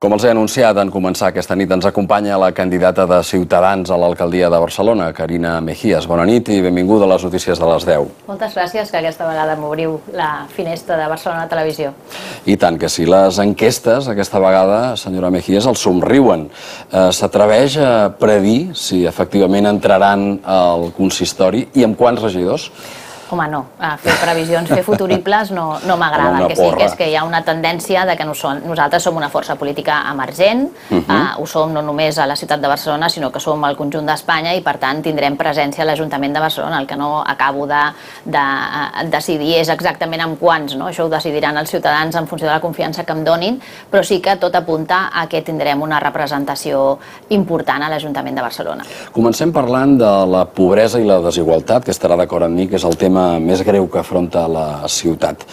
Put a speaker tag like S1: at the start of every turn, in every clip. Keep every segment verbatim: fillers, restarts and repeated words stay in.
S1: Com els he anunciat en començar aquesta nit, ens acompanya la candidata de Ciutadans a l'alcaldia de Barcelona, Carina Mejías. Bona nit i benvinguda a les notícies de les deu.
S2: Moltes gràcies, que aquesta vegada m'obriu la finestra de Barcelona Televisió.
S1: I tant que sí. Les enquestes, aquesta vegada, senyora Mejías, els somriuen. S'atreveix a predir si efectivament entraran al consistori i amb quants regidors?
S2: Home, no. Fer previsions, fer futuribles no, no m'agrada. El que sí que és que hi ha una tendència de que no són, nosaltres som una força política emergent, uh -huh. uh, ho som no només a la ciutat de Barcelona, sinó que som al conjunt d'Espanya i, per tant, tindrem presència a l'Ajuntament de Barcelona. El que no acabo de, de uh, decidir és exactament amb quants, no? Això ho decidiran els ciutadans en funció de la confiança que em donin, però sí que tot apunta a que tindrem una representació important a l'Ajuntament de Barcelona.
S1: Comencem parlant de la pobresa i la desigualtat, que estarà d'acord amb mi, que és el tema més greu que afronta la ciutat.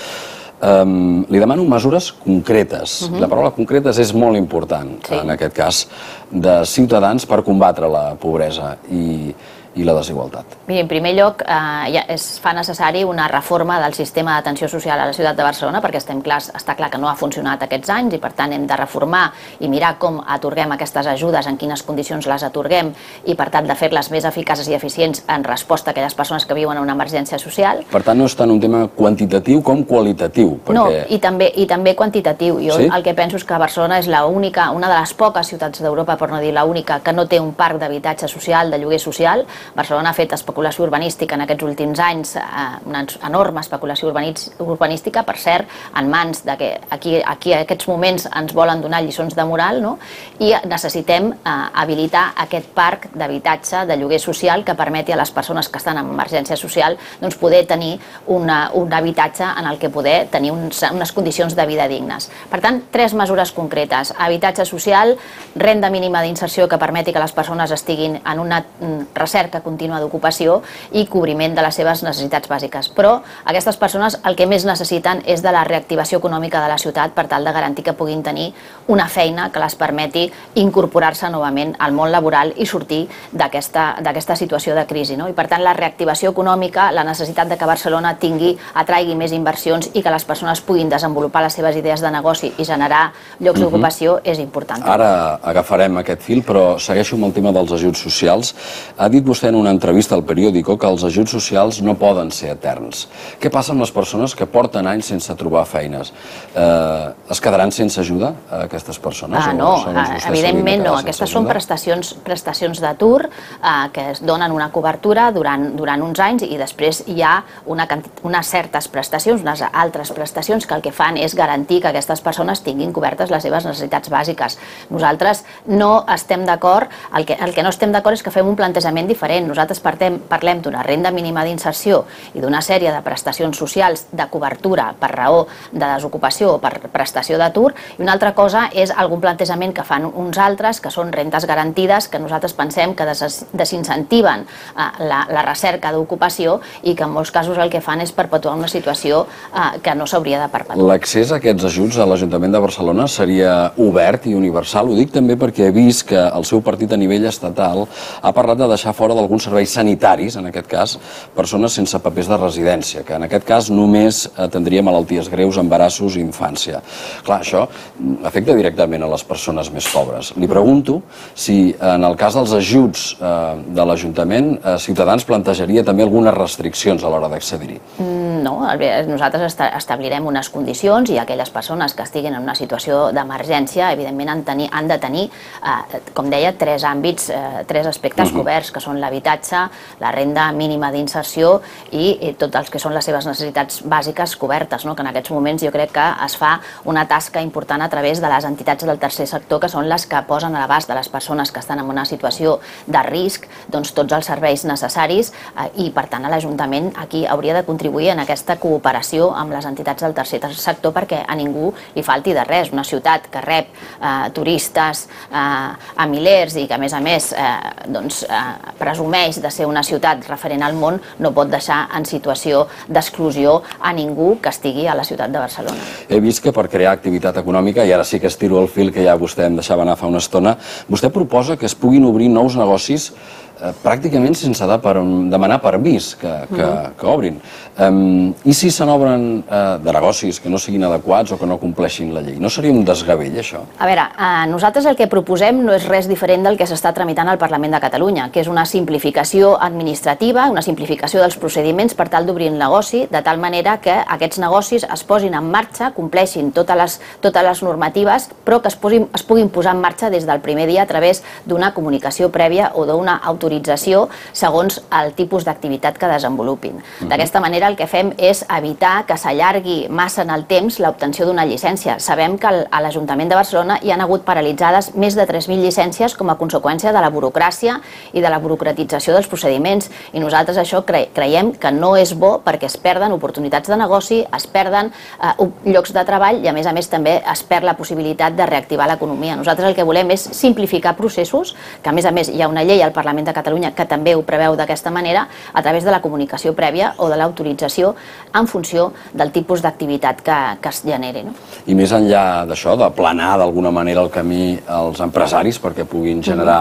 S1: Um, li demano mesures concretes. Uh-huh. La paraula concretes és molt important, sí. En aquest cas, de Ciutadans per combatre la pobresa i, i la desigualtat.
S2: Miri, en primer lloc, eh, ja es fa necessari una reforma del sistema d'atenció social a la ciutat de Barcelona, perquè estem clars, està clar que no ha funcionat aquests anys i, per tant, hem de reformar i mirar com atorguem aquestes ajudes, en quines condicions les atorguem i, per tant, de fer-les més eficaces i eficients en resposta a aquelles persones que viuen en una emergència social.
S1: Per tant, no és tant un tema quantitatiu com qualitatiu. Perquè...
S2: No, i també, i també quantitatiu. Jo
S1: sí?
S2: El que penso és que Barcelona és l'única, una de les poques ciutats d'Europa, per no dir l'única, que no té un parc d'habitatge social, de lloguer social. Barcelona ha fet especulació urbanística en aquests últims anys, eh, una enorme especulació urbanística, per cert, en mans de que aquí, aquí a aquests moments ens volen donar lliçons de moral, no? I necessitem eh, habilitar aquest parc d'habitatge de lloguer social que permeti a les persones que estan en emergència social doncs, poder tenir una, un habitatge en el que poder tenir uns, unes condicions de vida dignes. Per tant, tres mesures concretes: habitatge social, renda mínima d'inserció que permeti que les persones estiguin en una recerca contínua d'ocupació i cobriment de les seves necessitats bàsiques. Però aquestes persones el que més necessiten és de la reactivació econòmica de la ciutat per tal de garantir que puguin tenir una feina que les permeti incorporar-se novament al món laboral i sortir d'aquesta d'aquesta situació de crisi, no? I per tant la reactivació econòmica, la necessitat de que Barcelona tingui, atraigui més inversions i que les persones puguin desenvolupar les seves idees de negoci i generar llocs uh-huh. d'ocupació és important.
S1: Ara agafarem aquest fil, però segueixo amb el tema dels ajuts socials. Ha dit vostè en una entrevista al periòdico que els ajuts socials no poden ser eterns. Què passa amb les persones que porten anys sense trobar feines? Eh, es quedaran sense ajuda aquestes persones?
S2: Ah, no, evidentment no. Aquestes són prestacions, prestacions d'atur eh, que es donen una cobertura durant, durant uns anys i després hi ha una, unes certes prestacions, unes altres prestacions que el que fan és garantir que aquestes persones tinguin cobertes les seves necessitats bàsiques. Nosaltres no estem d'acord, el que, el que no estem d'acord és que fem un plantejament diferent. Nosaltres partem, parlem d'una renda mínima d'inserció i d'una sèrie de prestacions socials de cobertura per raó de desocupació o per prestació d'atur, i una altra cosa és algun plantejament que fan uns altres, que són rentes garantides, que nosaltres pensem que des desincentiven eh, la, la recerca d'ocupació i que en molts casos el que fan és perpetuar una situació eh, que no s'hauria de perpetuar.
S1: L'accés a aquests ajuts a l'Ajuntament de Barcelona seria obert i universal? Ho dic també perquè he vist que el seu partit a nivell estatal ha parlat de deixar fora d'alguns serveis sanitaris, en aquest cas, persones sense papers de residència, que en aquest cas només atendria malalties greus, embarassos i infància. Clar, això afecta directament a les persones més pobres. Li pregunto si en el cas dels ajuts eh, de l'Ajuntament, eh, Ciutadans plantejaria també algunes restriccions a l'hora d'accedir-hi.
S2: No, nosaltres establirem unes condicions i aquelles persones que estiguin en una situació d'emergència, evidentment, han, tenir, han de tenir, eh, com deia, tres àmbits, eh, tres aspectes uh-huh. coberts, que són l'habitatge, la renda mínima d'inserció i, i tots els que són les seves necessitats bàsiques cobertes, no? Que en aquests moments jo crec que es fa una tasca important a través de les entitats del tercer sector, que són les que posen a l'abast de les persones que estan en una situació de risc doncs, tots els serveis necessaris eh, i, per tant, l'Ajuntament aquí hauria de contribuir en aquesta cooperació amb les entitats del tercer sector perquè a ningú li falti de res. Una ciutat que rep eh, turistes eh, a milers i que, a més a més, eh, doncs, eh, presumeix de ser una ciutat referent al món, no pot deixar en situació d'exclusió a ningú que estigui a la ciutat de Barcelona.
S1: He vist que per crear activitat econòmica, i ara sí que estiro el fil que ja vostè em deixava anar fa una estona, vostè proposa que es puguin obrir nous negocis pràcticament sense demanar permís que, que, que obrin. Um, I si se n'obren uh, de negocis que no siguin adequats o que no compleixin la llei? No seria un desgavell, això?
S2: A veure, eh, nosaltres el que proposem no és res diferent del que s'està tramitant al Parlament de Catalunya, que és una simplificació administrativa, una simplificació dels procediments per tal d'obrir un negoci, de tal manera que aquests negocis es posin en marxa, compleixin totes les, totes les normatives, però que es, posin, es puguin posar en marxa des del primer dia a través d'una comunicació prèvia o d'una autorització segons el tipus d'activitat que desenvolupin. D'aquesta manera el que fem és evitar que s'allargui massa en el temps l'obtenció d'una llicència. Sabem que a l'Ajuntament de Barcelona hi han hagut paralitzades més de tres mil llicències com a conseqüència de la burocràcia i de la burocratització dels procediments, i nosaltres això cre creiem que no és bo perquè es perden oportunitats de negoci, es perden eh, llocs de treball i a més a més també es perd la possibilitat de reactivar l'economia. Nosaltres el que volem és simplificar processos, que a més a més hi ha una llei al Parlament de Catalunya que també ho preveu d'aquesta manera, a través de la comunicació prèvia o de l'autorització en funció del tipus d'activitat que, que es generi. No?
S1: I més enllà d'això, de planar d'alguna manera el camí als empresaris perquè puguin generar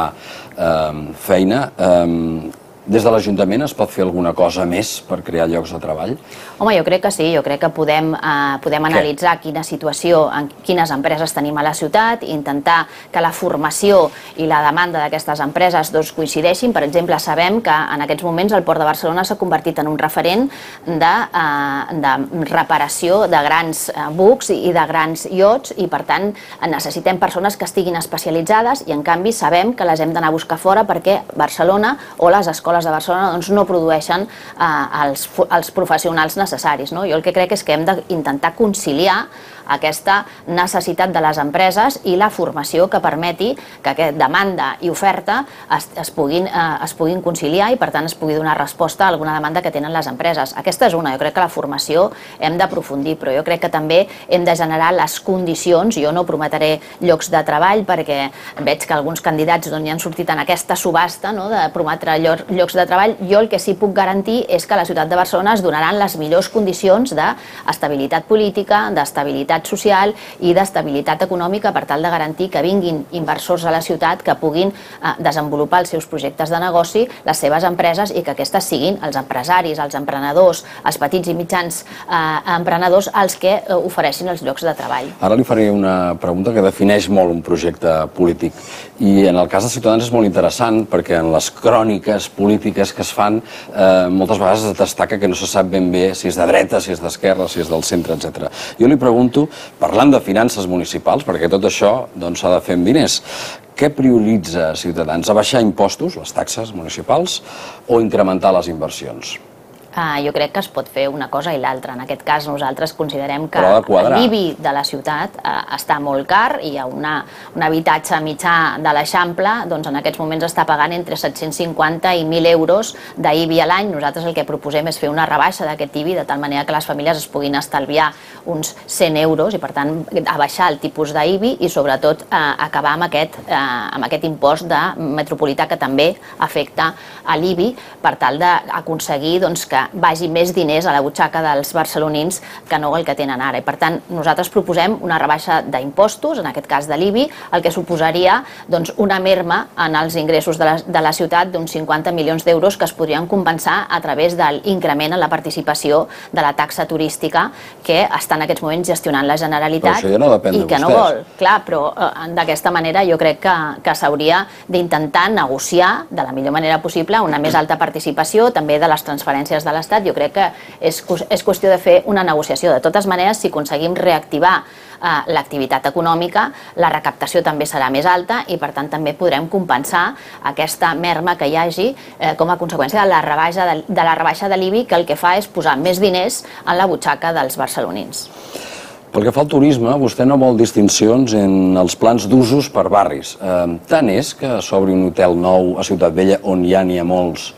S1: eh, feina, eh, des de l'Ajuntament es pot fer alguna cosa més per crear llocs de treball?
S2: Home, jo crec que sí, jo crec que podem, eh, podem analitzar quina situació, en quines empreses tenim a la ciutat, intentar que la formació i la demanda d'aquestes empreses doncs, coincideixin. Per exemple, sabem que en aquests moments el Port de Barcelona s'ha convertit en un referent de, eh, de reparació de grans eh, bucs i de grans iots, i per tant necessitem persones que estiguin especialitzades, i en canvi sabem que les hem d'anar a buscar fora perquè Barcelona o les escoles de Barcelona doncs, no produeixen eh, els, els professionals necessaris. No? Jo el que crec és que hem d'intentar conciliar aquesta necessitat de les empreses i la formació que permeti que aquesta demanda i oferta es, es, puguin, eh, es puguin conciliar i per tant es pugui donar resposta a alguna demanda que tenen les empreses. Aquesta és una, jo crec que la formació hem d'aprofundir, però jo crec que també hem de generar les condicions. Jo no prometré llocs de treball perquè veig que alguns candidats doncs, ja han sortit en aquesta subhasta, no?, de prometre llocs de treball. Jo el que sí puc garantir és que a la ciutat de Barcelona es donaran les millors condicions d'estabilitat política, d'estabilitat social i d'estabilitat econòmica per tal de garantir que vinguin inversors a la ciutat que puguin eh, desenvolupar els seus projectes de negoci, les seves empreses, i que aquestes siguin els empresaris, els emprenedors, els petits i mitjans eh, emprenedors els que eh, ofereixin els llocs de treball.
S1: Ara li faré una pregunta que defineix molt un projecte polític, i en el cas de Ciutadans és molt interessant perquè en les cròniques polítiques que es fan eh, moltes vegades es destaca que no se sap ben bé si és de dreta, si és d'esquerra, si és del centre, etcètera. Jo li pregunto, parlant de finances municipals, perquè tot això doncs, s'ha de fer amb diners, què prioritza Ciutadans? Abaixar impostos, les taxes municipals, o incrementar les inversions?
S2: Uh, jo crec que es pot fer una cosa i l'altra. En aquest cas nosaltres considerem que l'I B I de la ciutat uh, està molt car, i hi ha una, un habitatge mitjà de l'Eixample doncs en aquests moments està pagant entre set-cents cinquanta i mil euros d'I B I a l'any. Nosaltres el que proposem és fer una rebaixa d'aquest I B I de tal manera que les famílies es puguin estalviar uns cent euros i per tant abaixar el tipus d'I B I i sobretot uh, acabar amb aquest, uh, amb aquest impost de metropolità que també afecta a l'I B I per tal d'aconseguir doncs, que vagi més diners a la butxaca dels barcelonins que no el que tenen ara. I per tant, nosaltres proposem una rebaixa d'impostos, en aquest cas de l'I B I, el que suposaria doncs, una merma en els ingressos de la, de la ciutat d'uns cinquanta milions d'euros que es podrien compensar a través de l'increment en la participació de la taxa turística que està en aquests moments gestionant la Generalitat
S1: ja no i
S2: que no vol. Clar, però eh, d'aquesta manera jo crec que, que s'hauria d'intentar negociar de la millor manera possible una més alta participació, també de les transferències de l'Estat. Jo crec que és, és qüestió de fer una negociació. De totes maneres, si aconseguim reactivar eh, l'activitat econòmica, la recaptació també serà més alta i per tant també podrem compensar aquesta merma que hi hagi eh, com a conseqüència de la rebaixa de, de la rebaixa de l'I B I, que el que fa és posar més diners en la butxaca dels barcelonins.
S1: Pel que fa al turisme, vostè no vol distincions en els plans d'usos per barris. Eh, tant és que s'obri un hotel nou a Ciutat Vella on ja n'hi ha molts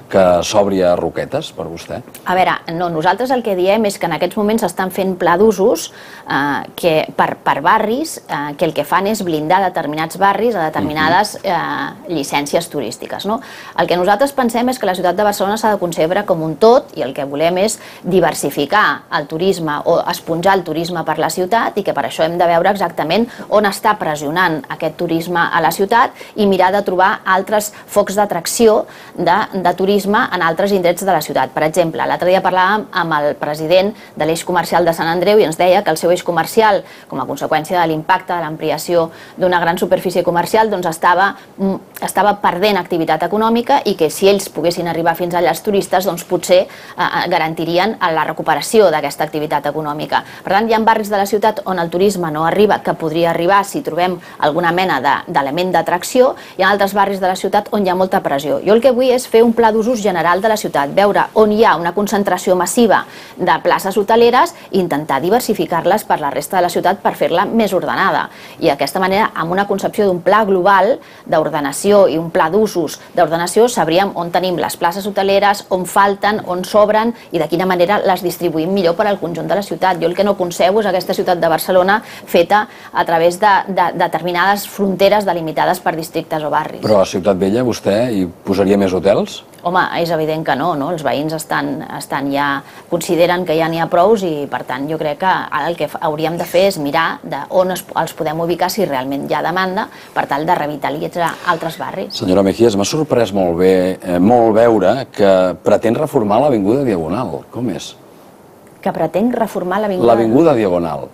S1: que s'obri a Roquetes, per vostè?
S2: A veure, no, nosaltres el que diem és que en aquests moments s'estan fent pla d'usos eh, que per, per barris eh, que el que fan és blindar determinats barris a determinades eh, llicències turístiques. No? El que nosaltres pensem és que la ciutat de Barcelona s'ha de concebre com un tot i el que volem és diversificar el turisme o esponjar el turisme per la ciutat i que per això hem de veure exactament on està pressionant aquest turisme a la ciutat i mirar de trobar altres focs d'atracció de, de turisme en altres indrets de la ciutat. Per exemple, l'altre dia parlàvem amb el president de l'eix comercial de Sant Andreu i ens deia que el seu eix comercial, com a conseqüència de l'impacte de l'ampliació d'una gran superfície comercial, doncs estava, estava perdent activitat econòmica i que si ells poguessin arribar fins allà els turistes, doncs potser eh, garantirien la recuperació d'aquesta activitat econòmica. Per tant, hi ha barris de la ciutat on el turisme no arriba, que podria arribar si trobem alguna mena d'element d'atracció, i hi ha altres barris de la ciutat on hi ha molta pressió. Jo el que vull és fer un pla d'usos general de la ciutat, veure on hi ha una concentració massiva de places hoteleres i intentar diversificar-les per la resta de la ciutat per fer-la més ordenada. I d'aquesta manera, amb una concepció d'un pla global d'ordenació i un pla d'usos d'ordenació, sabríem on tenim les places hoteleres, on falten, on sobren i de quina manera les distribuïm millor per al conjunt de la ciutat. Jo el que no concebo és aquesta ciutat de Barcelona feta a través de, de, de determinades fronteres delimitades per districtes o barris.
S1: Però a Ciutat Vella vostè hi posaria més hotels?
S2: Home, és evident que no, no? Els veïns estan, estan ja, consideren que ja n'hi ha prous i, per tant, jo crec que ara el que hauríem de fer és mirar de on es, els podem ubicar si realment hi ha demanda per tal de revitalitzar altres barris.
S1: Senyora Mejías, m'ha sorprès molt bé, eh, molt veure que pretén reformar l'Avinguda Diagonal. Com és?
S2: Que pretén reformar l'Avinguda...
S1: L'Avinguda Diagonal.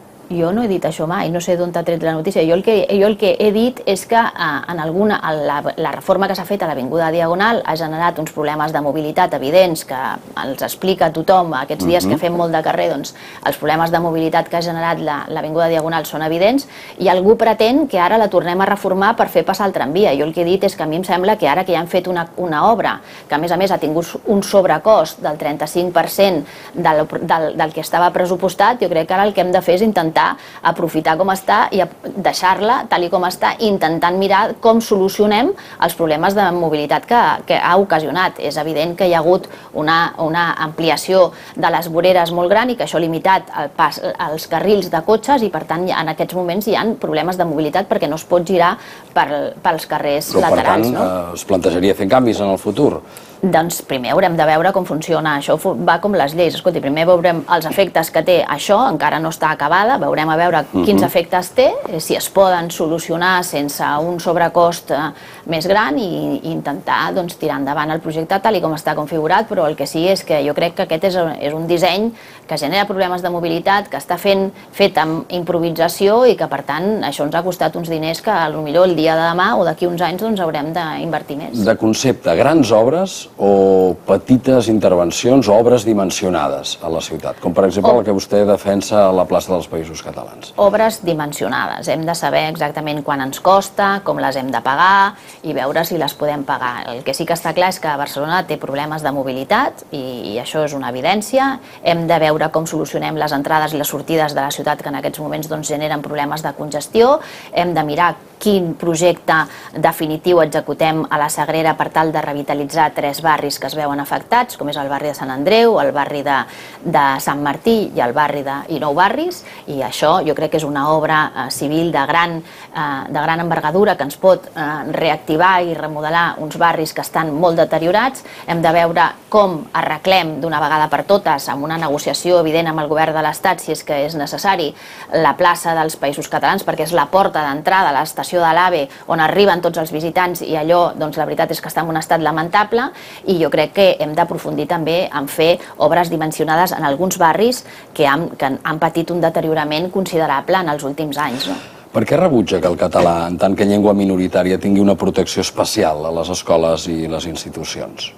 S2: Jo no he dit això mai, no sé d'on t'ha tret la notícia. Jo el que, jo el que he dit és que eh, en alguna, la, la reforma que s'ha fet a l'Avinguda Diagonal ha generat uns problemes de mobilitat evidents que els explica tothom aquests dies uh-huh. que fem molt de carrer, doncs els problemes de mobilitat que ha generat l'Avinguda la, Diagonal són evidents i algú pretén que ara la tornem a reformar per fer passar el tramvia. Jo el que he dit és que a mi em sembla que ara que ja han fet una, una obra que a més a més ha tingut un sobrecost del trenta-cinc per cent del, del, del que estava pressupostat, jo crec que ara el que hem de fer és intentar aprofitar com està i deixar-la tal i com està, intentant mirar com solucionem els problemes de mobilitat que, que ha ocasionat. És evident que hi ha hagut una, una ampliació de les voreres molt gran i que això ha limitat el pas, els carrils de cotxes i per tant en aquests moments hi ha problemes de mobilitat perquè no es pot girar per, pels carrers
S1: Però,
S2: laterals.
S1: Per tant,
S2: no?
S1: eh, es plantejaria fer canvis en el futur?
S2: Doncs primer haurem de veure com funciona. Això va com les lleis. Escolti, primer veurem els efectes que té això, encara no està acabada, veurem a veure quins efectes té, si es poden solucionar sense un sobrecost més gran i, i intentar doncs, tirar endavant el projecte tal i com està configurat, però el que sí és que jo crec que aquest és, és un disseny que genera problemes de mobilitat, que està fent, fet amb improvisació i que per tant això ens ha costat uns diners que potser el dia de demà o d'aquí uns anys doncs, haurem d'invertir més.
S1: De concepte, grans obres o petites intervencions o obres dimensionades a la ciutat, com per exemple oh. la que vostè defensa a la plaça dels Països Catalans?
S2: Obres dimensionades. Hem de saber exactament quan ens costa, com les hem de pagar i veure si les podem pagar. El que sí que està clar és que Barcelona té problemes de mobilitat i, i això és una evidència. Hem de veure com solucionem les entrades i les sortides de la ciutat que en aquests moments doncs, generen problemes de congestió. Hem de mirar quin projecte definitiu executem a la Sagrera per tal de revitalitzar tres barris que es veuen afectats, com és el barri de Sant Andreu, el barri de, de Sant Martí i el barri de i Nou Barris, i això jo crec que és una obra eh, civil de gran, eh, de gran envergadura que ens pot eh, reactivar i remodelar uns barris que estan molt deteriorats. Hem de veure com arreglem d'una vegada per totes, amb una negociació evident amb el govern de l'Estat, si és que és necessari, la plaça dels Països Catalans, perquè és la porta d'entrada a l'estació de l'AVE on arriben tots els visitants i allò, doncs la veritat és que està en un estat lamentable i jo crec que hem d'aprofundir també en fer obres dimensionades en alguns barris que han, que han patit un deteriorament considerable en els últims anys. No?
S1: Per què rebutja que el català, en tant que llengua minoritària, tingui una protecció especial a les escoles i les institucions?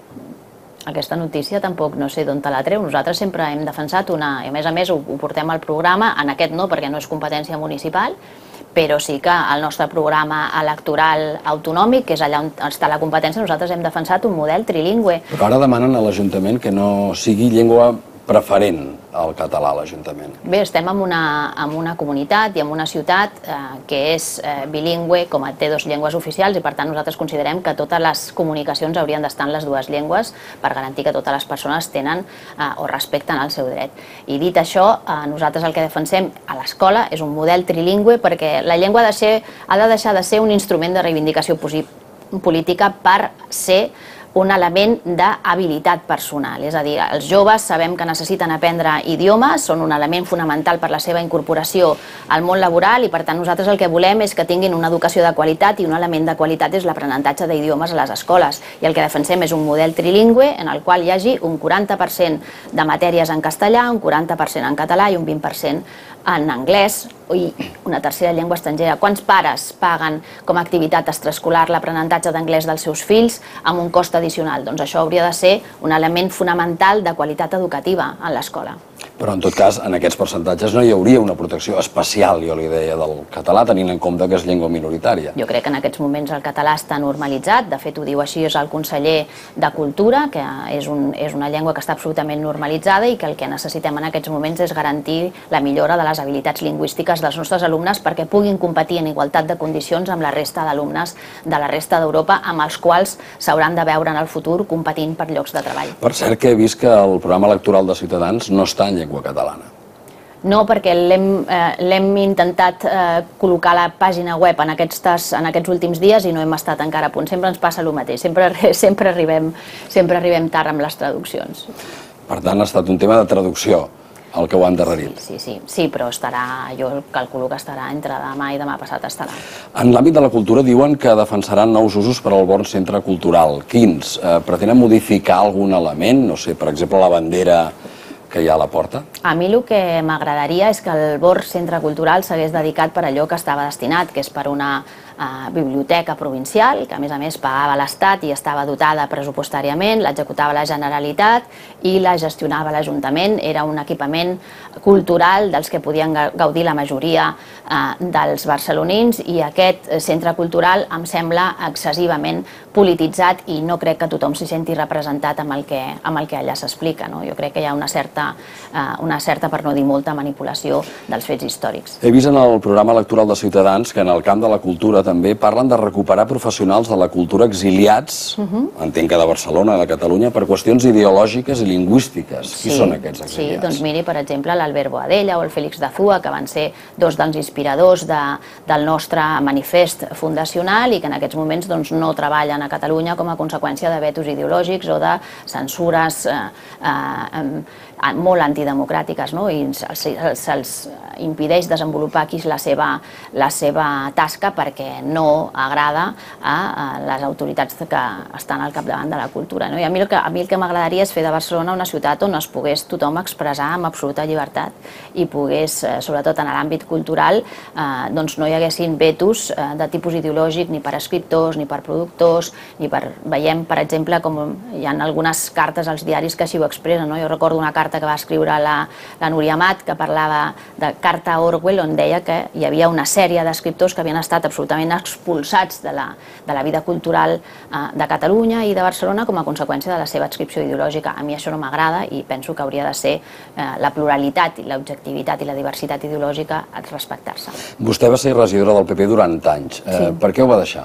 S2: Aquesta notícia tampoc no sé d'on te la treu. Nosaltres sempre hem defensat una, i a més a més ho, ho portem al programa, en aquest no, perquè no és competència municipal, però sí que el nostre programa electoral autonòmic, que és allà on està la competència, nosaltres hem defensat un model trilingüe.
S1: Però ara demanen a l'Ajuntament que no sigui llengua preferent el català a l'Ajuntament?
S2: Bé, estem en una, en una comunitat i en una ciutat eh, que és eh, bilingüe, com a té dues llengües oficials, i per tant nosaltres considerem que totes les comunicacions haurien d'estar en les dues llengües per garantir que totes les persones tenen eh, o respecten el seu dret. I dit això, eh, nosaltres el que defensem a l'escola és un model trilingüe, perquè la llengua ha de, ser, ha de deixar de ser un instrument de reivindicació política per ser un element d'habilitat personal. És a dir, els joves sabem que necessiten aprendre idiomes, són un element fonamental per la seva incorporació al món laboral, i per tant nosaltres el que volem és que tinguin una educació de qualitat, i un element de qualitat és l'aprenentatge d'idiomes a les escoles. I el que defensem és un model trilingüe en el qual hi hagi un quaranta per cent de matèries en castellà, un quaranta per cent en català i un vint per cent en anglès i una tercera llengua estrangera. Quants pares paguen com a activitat extraescolar l'aprenentatge d'anglès dels seus fills amb un cost addicional? Doncs això hauria de ser un element fonamental de qualitat educativa en l'escola.
S1: Però en tot cas, en aquests percentatges no hi hauria una protecció especial, jo li deia, del català, tenint en compte que és llengua minoritària.
S2: Jo crec que en aquests moments el català està normalitzat, de fet ho diu així és el conseller de Cultura, que és, un, és una llengua que està absolutament normalitzada i que el que necessitem en aquests moments és garantir la millora de les habilitats lingüístiques dels nostres alumnes perquè puguin competir en igualtat de condicions amb la resta d'alumnes de la resta d'Europa, amb els quals s'hauran de veure en el futur competint per llocs de treball.
S1: Per cert, que he vist que el programa electoral de Ciutadans no està en llengua catalana.
S2: No, perquè l'hem eh, intentat eh, col·locar a la pàgina web en aquests, en aquests últims dies i no hem estat encara a punt. Sempre ens passa el mateix, sempre, sempre, arribem, sempre arribem tard amb les traduccions.
S1: Per tant, ha estat un tema de traducció el que ho ha endarrerit.
S2: Sí, sí, sí, sí, però estarà, jo calculo que estarà entre demà i demà passat estarà.
S1: En l'àmbit de la cultura diuen que defensaran nous usos per al Born Centre Cultural. Quins? Eh, pretenen modificar algun element? No sé, per exemple, la bandera que hi ha a la porta?
S2: A mi el que m'agradaria és que el Born Centre Cultural s'hagués dedicat per allò que estava destinat, que és per una eh, biblioteca provincial, que a més a més pagava l'Estat i estava dotada pressupostàriament, l'executava la Generalitat i la gestionava l'Ajuntament. Era un equipament cultural dels que podien gaudir la majoria eh, dels barcelonins, i aquest centre cultural em sembla excessivament polititzat i no crec que tothom s'hi senti representat amb el que, amb el que allà s'explica, no? Jo crec que hi ha una certa, eh, una certa, per no dir molta, manipulació dels fets històrics.
S1: He vist en el programa electoral de Ciutadans que en el camp de la cultura també parlen de recuperar professionals de la cultura exiliats, uh-huh. entenc que de Barcelona, de Catalunya, per qüestions ideològiques i lingüístiques. Qui
S2: sí,
S1: són aquests exiliats?
S2: Sí, doncs miri, per exemple, l'Albert Boadella o el Félix Dazúa, que van ser dos dels inspiradors de, del nostre manifest fundacional i que en aquests moments doncs, no treballen a Catalunya com a conseqüència de vetos ideològics o de censures eh, eh, molt antidemocràtiques, no? I se'ls se impedeix desenvolupar aquí la seva, la seva tasca perquè no agrada a, a les autoritats que estan al capdavant de la cultura, no? I a mi el que, a mi el que m'agradaria és fer de Barcelona una ciutat on es pogués tothom expressar amb absoluta llibertat i pogués, sobretot en l'àmbit cultural, eh, doncs no hi haguessin vetos eh, de tipus ideològic ni per escriptors, ni per productors, i per, veiem, per exemple, com hi ha algunes cartes als diaris que així ho expressen, no? Jo recordo una carta que va escriure la, la Núria Amat, que parlava de carta a Orwell, on deia que hi havia una sèrie d'escriptors que havien estat absolutament expulsats de la, de la vida cultural eh, de Catalunya i de Barcelona com a conseqüència de la seva adscripció ideològica. A mi això no m'agrada i penso que hauria de ser eh, la pluralitat i l'objectivitat i la diversitat ideològica a respectar-se.
S1: Vostè va ser regidora del P P durant anys. Eh,
S2: Sí.
S1: Per què ho va deixar?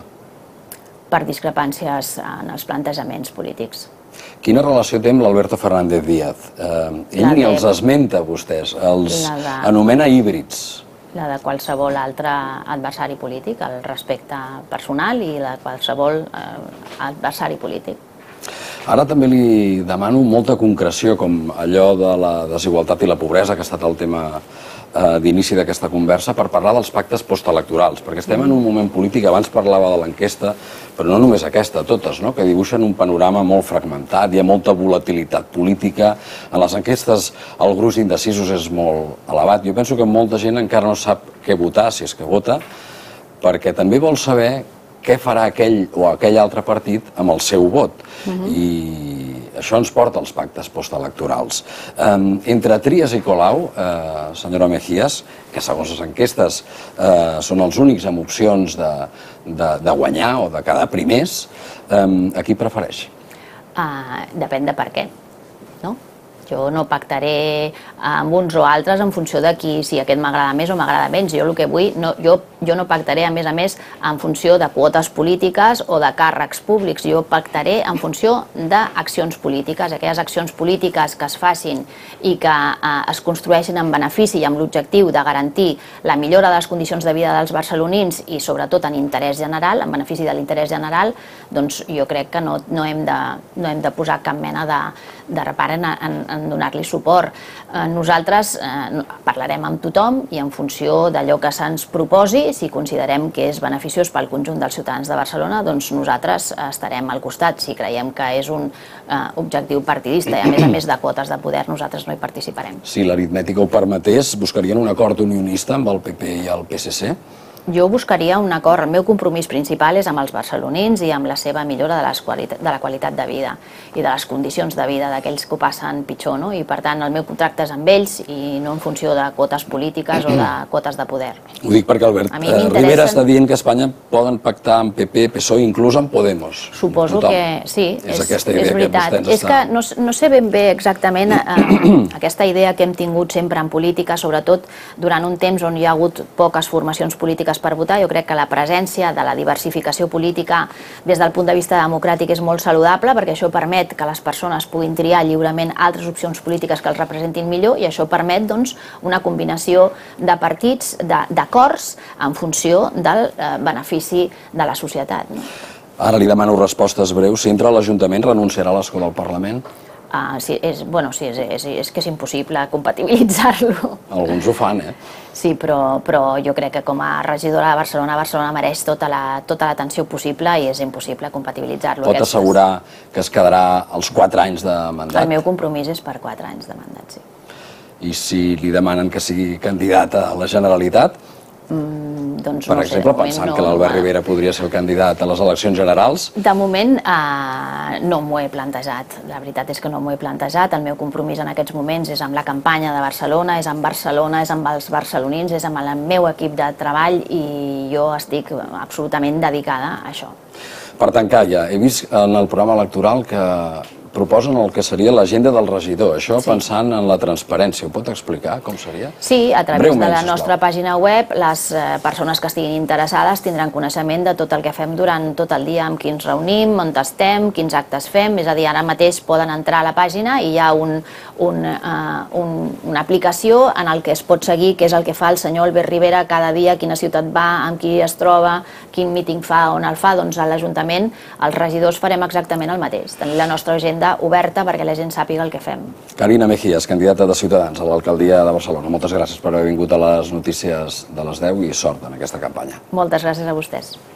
S2: Per discrepàncies en els plantejaments polítics.
S1: Quina relació té amb l'Alberto Fernández Díaz? Eh, ell ni els esmenta, vostès, els anomena híbrids.
S2: La de qualsevol altre adversari polític, el respecte personal i la de qualsevol eh, adversari polític.
S1: Ara també li demano molta concreció, com allò de la desigualtat i la pobresa, que ha estat el tema eh, d'inici d'aquesta conversa, per parlar dels pactes postelectorals, perquè estem en un moment polític, abans parlava de l'enquesta, però no només aquesta, totes, no? Que dibuixen un panorama molt fragmentat, hi ha molta volatilitat política, en les enquestes el gruix d'indecisos és molt elevat. Jo penso que molta gent encara no sap què votar, si és que vota, perquè també vol saber què farà aquell o aquell altre partit amb el seu vot. Uh-huh. I això ens porta als pactes postelectorals. Um, entre Trias i Colau, eh, senyora Mejías, que segons les enquestes eh, són els únics amb opcions de, de, de guanyar o de quedar primers, um, a qui prefereix?
S2: Uh, depèn de per què, no? Jo no pactaré amb uns o altres en funció de qui, si aquest m'agrada més o m'agrada menys. Jo el que vull, no, jo, jo no pactaré a més a més en funció de quotes polítiques o de càrrecs públics. Jo pactaré en funció d'accions polítiques, aquelles accions polítiques que es facin i que eh, es construeixin en benefici i amb l'objectiu de garantir la millora de les condicions de vida dels barcelonins i sobretot en interès general, en benefici de l'interès general, doncs jo crec que no, no, hem, de, no hem de posar cap mena de, de repart en, en, en donar-li suport. Eh, nosaltres eh, parlarem amb tothom i en funció d'allò que se'ns proposi, si considerem que és beneficiós pel conjunt dels ciutadans de Barcelona, doncs nosaltres estarem al costat. Si creiem que és un eh, objectiu partidista i a més a més de quotes de poder, nosaltres no hi participarem.
S1: Si l'aritmètica ho permetés, buscarien un acord unionista amb el P P i el P S C?
S2: Jo buscaria un acord. El meu compromís principal és amb els barcelonins i amb la seva millora de, les qualitat, de la qualitat de vida i de les condicions de vida d'aquells que ho passen pitjor, no? I per tant el meu contracte és amb ells i no en funció de quotes polítiques o de quotes de poder.
S1: Ho dic perquè Albert eh, Rivera està dient que a Espanya poden pactar amb P P, P S O i inclús amb Podemos.
S2: Suposo que sí, és,
S1: és, aquesta idea
S2: és veritat.
S1: Que
S2: és que no, no sé ben bé exactament eh, aquesta idea que hem tingut sempre en política, sobretot durant un temps on hi ha hagut poques formacions polítiques per votar. Jo crec que la presència de la diversificació política des del punt de vista democràtic és molt saludable perquè això permet que les persones puguin triar lliurement altres opcions polítiques que els representin millor i això permet doncs, una combinació de partits, d'acords en funció del eh, benefici de la societat. No?
S1: Ara li demano respostes breus. Si entra a l'Ajuntament, renunciarà a l'escó del Parlament?
S2: Uh, sí, és, bueno, sí, és, és, és que és impossible compatibilitzar-lo.
S1: Alguns ho fan, eh?
S2: Sí, però, però jo crec que com a regidora de Barcelona, Barcelona mereix tota la, tota l'atenció possible i és impossible compatibilitzar-lo.
S1: Pot assegurar que es quedarà els quatre anys de mandat?
S2: El meu compromís és per quatre anys de mandat, sí.
S1: I si li demanen que sigui candidata a la Generalitat?
S2: Mm, doncs
S1: per
S2: no
S1: exemple,
S2: sé,
S1: pensant
S2: no,
S1: que l'Albert Rivera podria ser el candidat a les eleccions generals?
S2: De moment eh, no m'ho he plantejat. La veritat és que no m'ho he plantejat. El meu compromís en aquests moments és amb la campanya de Barcelona, és amb Barcelona, és amb els barcelonins, és amb el meu equip de treball i jo estic absolutament dedicada a això.
S1: Per tancar ja, he vist en el programa electoral que proposen el que seria l'agenda del regidor, això sí. Pensant en la transparència. Ho pot explicar com seria?
S2: Sí, a través
S1: Breument,
S2: de la
S1: sisplau.
S2: nostra pàgina web, les eh, persones que estiguin interessades tindran coneixement de tot el que fem durant tot el dia, amb qui ens reunim, on estem, quins actes fem, és a dir, ara mateix poden entrar a la pàgina i hi ha un, un, uh, un, una aplicació en el que es pot seguir què és el que fa el senyor Albert Rivera cada dia, a quina ciutat va, amb qui es troba, quin míting fa, on el fa. Doncs a l'Ajuntament els regidors farem exactament el mateix, tenir la nostra agenda oberta perquè la gent sàpiga el que fem.
S1: Carina Mejías, candidata de Ciutadans a l'alcaldia de Barcelona. Moltes gràcies per haver vingut a les notícies de les deu i sort en aquesta campanya.
S2: Moltes gràcies a vostès.